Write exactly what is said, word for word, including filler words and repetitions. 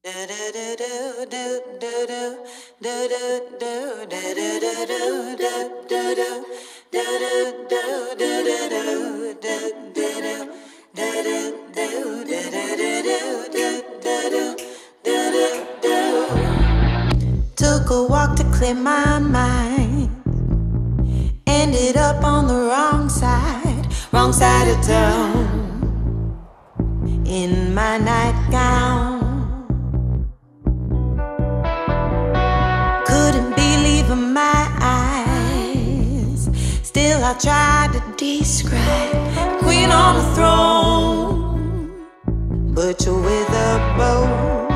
Took a walk to clear my mind. Ended up on the wrong side, wrong side of town. In my nightgown, couldn't believe my eyes. Still I tried to describe Queen on the throne, butcher with a bow.